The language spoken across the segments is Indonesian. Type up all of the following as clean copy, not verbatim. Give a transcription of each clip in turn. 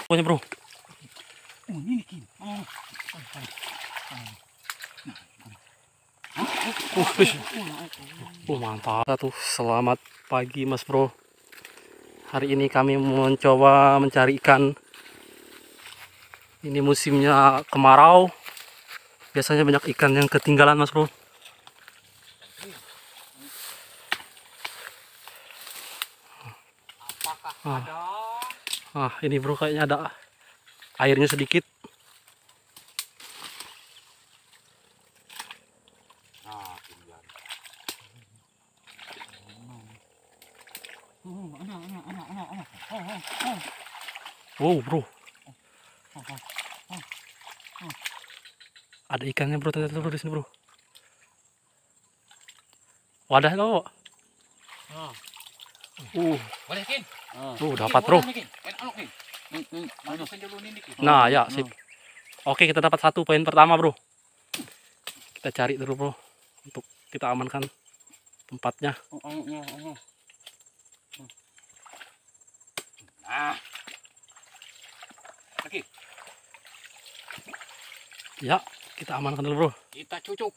pokoknya bro. Ini Kin. Mantap. Satu, selamat pagi mas bro. Hari ini kami mencoba mencari ikan. Ini musimnya kemarau. Biasanya banyak ikan yang ketinggalan mas bro. Ini bro, kayaknya ada airnya sedikit. Wow bro, ada ikannya bro, ternyata bro di sini bro. Wadah lo. Boleh Kin? Dapat bro. Nah ya sip. Oke, kita dapat 1 poin pertama bro. Kita cari dulu bro, untuk kita amankan tempatnya. Nah, oke. Ya, kita amankan dulu bro. Kita cucuk.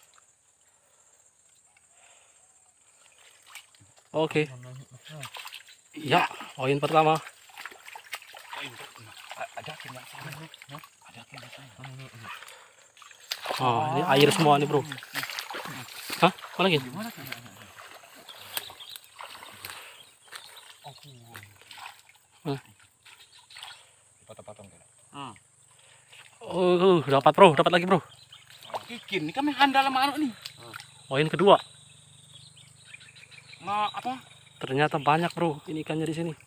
Oke. Ya, poin pertama. Ada Kin yang sana. Ada Kin yang sana. Ini air semua nih bro. Hah? Mana lagi? Potong-potong kan. Dapat bro, dapat lagi bro. Kin, ini kami handal sama anu nih. Poin kedua. Nggak apa? Ternyata banyak bro, ini ikannya di sini.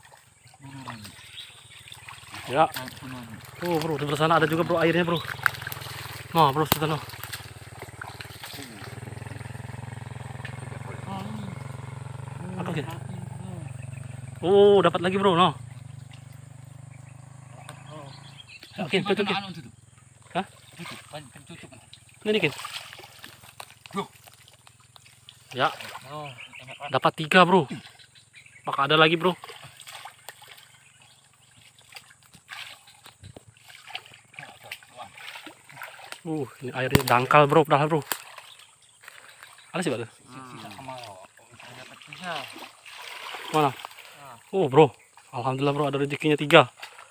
Ya. Bro, di sebelah sana ada juga bro airnya bro. Nah bro, sebelah sana. Oke. Dapat lagi bro, no. Oke, tutup. Hah? Ini Kin. Ya. Dapat 3 bro. Maka ada lagi bro. Ini airnya dangkal bro, padahal bro. Ada sih balik. Mana? Bro, alhamdulillah bro, ada rezekinya 3.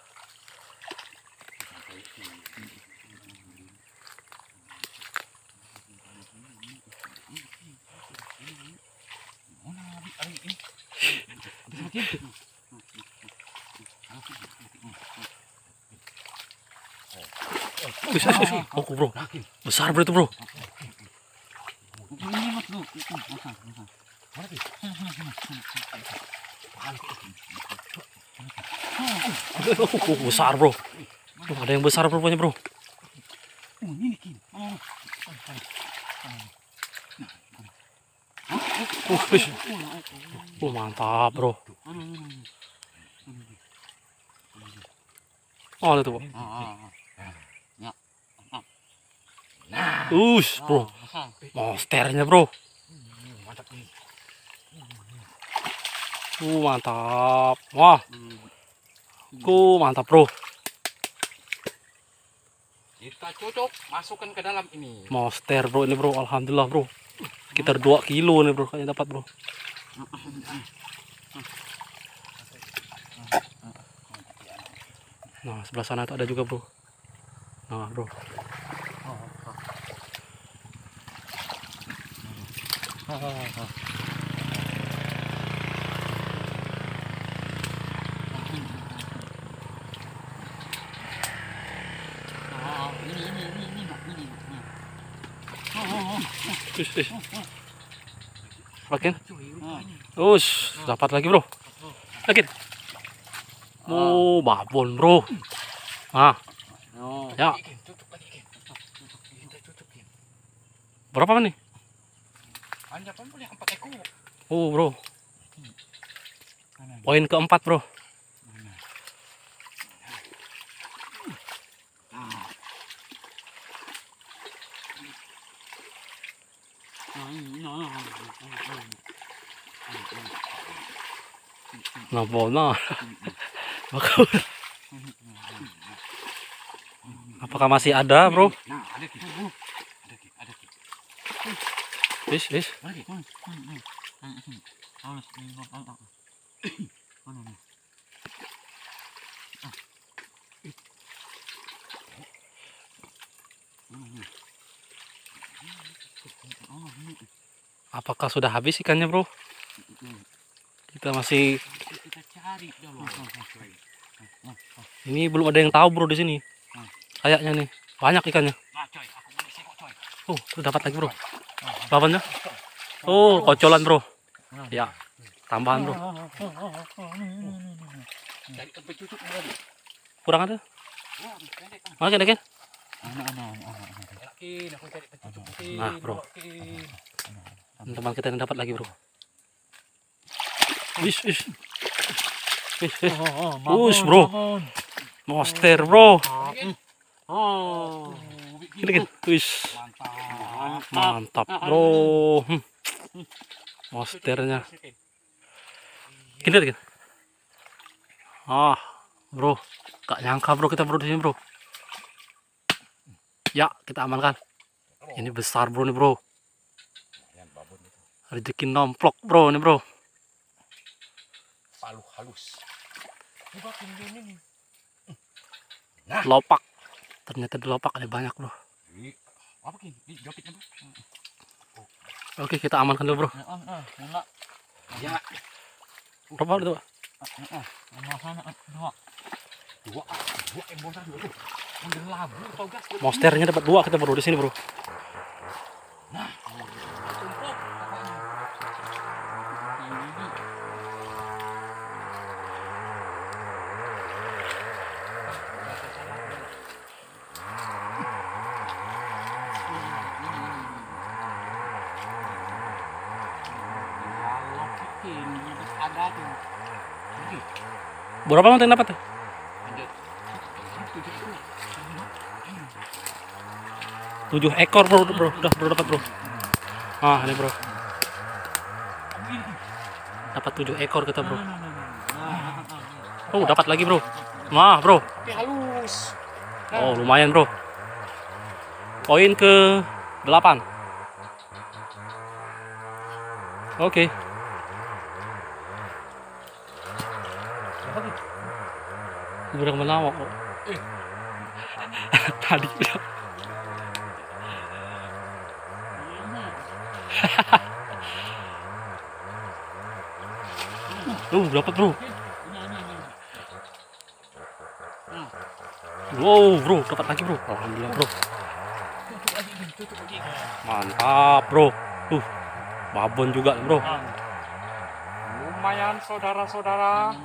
Bro, besar bro itu bro. Besar bro. Ada yang besar bro, punya bro. Mantap bro. Itu bro. Bro. Monsternya bro. Mantap. Wah. Mantap bro. Kita cocok, masukkan ke dalam ini. Monster bro ini bro, alhamdulillah bro. Sekitar 2 kilo nih bro, kayaknya dapat bro. Nah, sebelah sana itu ada juga bro. Nah bro. Makin. Dapat lagi bro. Makin. Babon bro. Ya. Berapa nih? Bro. Poin keempat bro. Nah, bona. Apakah masih ada, bro? Nah, ada Ki. Ada Ki. Wis, wis. Mana Ki? Apakah sudah habis ikannya, bro? Kita masih, Kita cari dulu. ini belum ada yang tahu, bro, di sini. Kayaknya nih banyak ikannya. Nah, coy, aku boleh sekok, coy. Oh, udah dapat lagi, bro. Lawannya? Oh, kocolan, bro. Ya, tambahan, bro. Cari tempat cucuk lagi. Kurang ada? Wah, pendek kan. Oke, oke. Yakin, aku cari tempat cucuk. Nah, bro. Teman kita yang dapat lagi, bro. Wis, wis. Wis, wis. Wis, bro. Monster, bro. Gini, gini. Wis. Mantap, bro. Monsternya. Gini, gini. Ah, bro. Gak nyangka, bro, kita, bro, di sini, bro. Ya, kita amankan. Ini besar, bro, nih, bro. Rezeki nomplok, bro, nih, bro. Palu halus. Lopak. Ternyata di lopak ada banyak, bro. Apa Ki? Di jopitnya, Bro. Oke, kita amankan dulu, bro. Ya, Berapa itu? dua embon tadi tuh. Udah labu tau gas. Monsternya dapat 2 kita, bro, di sini, bro. Nah, tumpuk apanya? Ada tuh. Berapa yang dapat tuh? Lanjut. 7 ekor, bro, bro. Udah, bro, dapat, bro. Ah, ini, bro. Dapat 7 ekor kita, bro. Oh, dapat lagi, bro. Nah, bro. Halus. Oh, lumayan, bro. Poin ke 8. Oke. Udah menawak kok. Tadi. Dapat, bro. Wow, bro, dapat lagi, bro. Alhamdulillah, bro. Mantap, bro. Babon juga, bro. Lumayan saudara-saudara.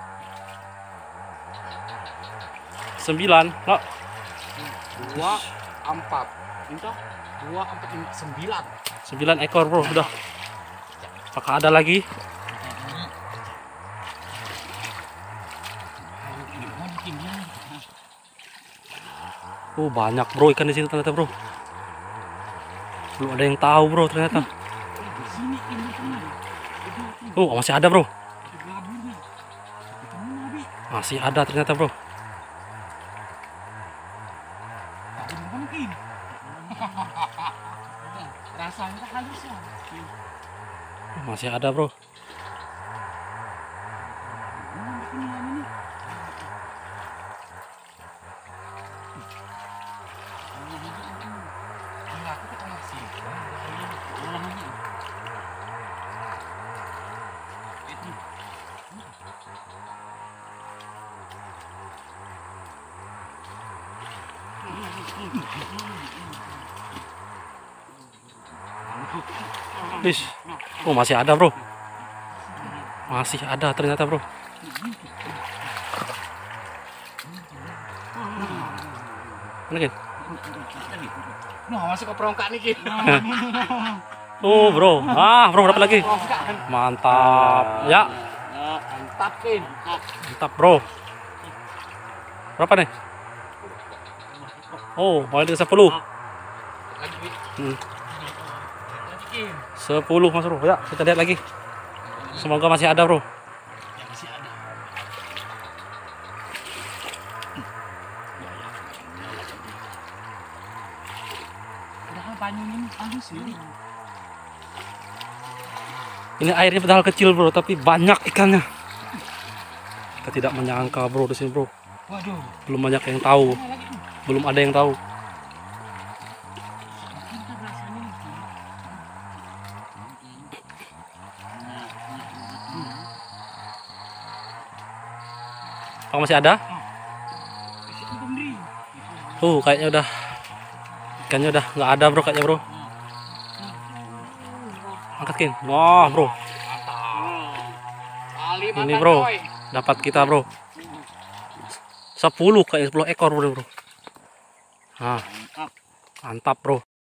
9. Lah, 2, 4. Entah 2, 4, 5, 9. 9 ekor, bro. Udah. Apakah ada lagi? Oh, banyak, bro, ikan di sini ternyata, bro. Belum ada yang tahu, bro, ternyata. Oh, masih ada, bro. Masih ada ternyata, bro. Rasanya halus ya. Masih ada, bro. Wis. Oh, masih ada, bro. Masih ada ternyata, bro. Ini kan? Nah, masuk ke perongkak nih, Ki. Oh, bro. Ah, bro, dapat lagi. Mantap. Ya, Mantap, Kin. mantap, bro. Berapa nih? Oh, ada 10. Lagi, Ki. Hmm. Lagi, Kin. 10, Mas, bro. Ya, kita lihat lagi. Semoga masih ada, bro. Masih ada. rasanya ini halus ini. Ini airnya padahal kecil bro, tapi banyak ikannya. Kita tidak menyangka bro di sini bro. Waduh. Belum banyak yang tahu. Belum ada yang tahu. Apakah masih ada? Kayaknya udah. Ikannya udah nggak ada bro kayaknya bro. Angkat Kin. Wah bro. Ini bro. Dapat kita bro. 10 kayaknya 10 ekor bro. Nah, mantap bro.